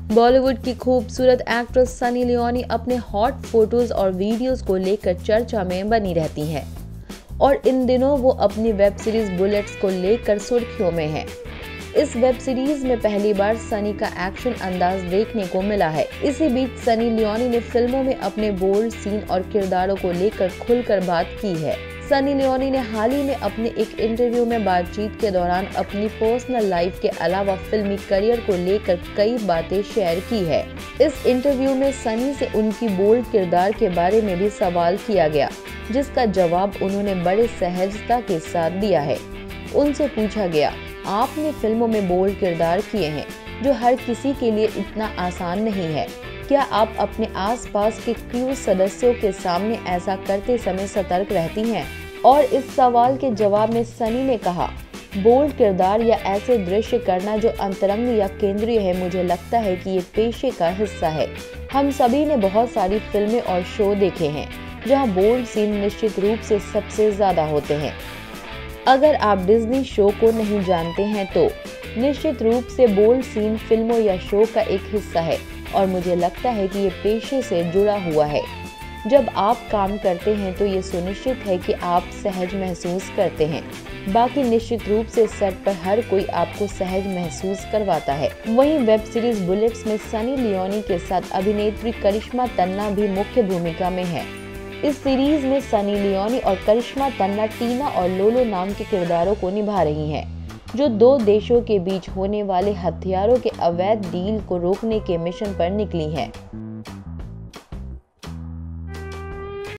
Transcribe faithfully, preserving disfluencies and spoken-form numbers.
बॉलीवुड की खूबसूरत एक्ट्रेस सनी लियोनी अपने हॉट फोटोज और वीडियोस को लेकर चर्चा में बनी रहती हैं और इन दिनों वो अपनी वेब सीरीज बुलेट्स को लेकर सुर्खियों में है। इस वेब सीरीज में पहली बार सनी का एक्शन अंदाज देखने को मिला है। इसी बीच सनी लियोनी ने फिल्मों में अपने बोल्ड सीन और किरदारों को लेकर खुलकर बात की है। सनी लियोनी ने हाल ही में अपने एक इंटरव्यू में बातचीत के दौरान अपनी पर्सनल लाइफ के अलावा फिल्मी करियर को लेकर कई बातें शेयर की है। इस इंटरव्यू में सनी से उनकी बोल्ड किरदार के बारे में भी सवाल किया गया, जिसका जवाब उन्होंने बड़े सहजता के साथ दिया है। उनसे पूछा गया, आपने फिल्मों में बोल्ड किरदार किए हैं जो हर किसी के लिए इतना आसान नहीं है, क्या आप अपने आसपास के क्रू सदस्यों के सामने ऐसा करते समय सतर्क रहती हैं? और इस सवाल के जवाब में सनी ने कहा, बोल्ड किरदार या ऐसे दृश्य करना जो अंतरंग या केंद्रीय है, मुझे लगता है कि ये पेशे का हिस्सा है। हम सभी ने बहुत सारी फिल्में और शो देखे हैं जहां बोल्ड सीन निश्चित रूप से सबसे ज्यादा होते हैं। अगर आप डिज्नी शो को नहीं जानते हैं तो निश्चित रूप से बोल्ड सीन फिल्मों या शो का एक हिस्सा है और मुझे लगता है कि ये पेशे से जुड़ा हुआ है। जब आप काम करते हैं तो ये सुनिश्चित है कि आप सहज महसूस करते हैं। बाकी निश्चित रूप से सेट पर हर कोई आपको सहज महसूस करवाता है। वहीं वेब सीरीज बुलेट्स में सनी लियोनी के साथ अभिनेत्री करिश्मा तन्ना भी मुख्य भूमिका में है। इस सीरीज में सनी लियोनी और करिश्मा तन्ना टीना और लोलो नाम के किरदारों को निभा रही हैं, जो दो देशों के बीच होने वाले हथियारों के अवैध डील को रोकने के मिशन पर निकली हैं।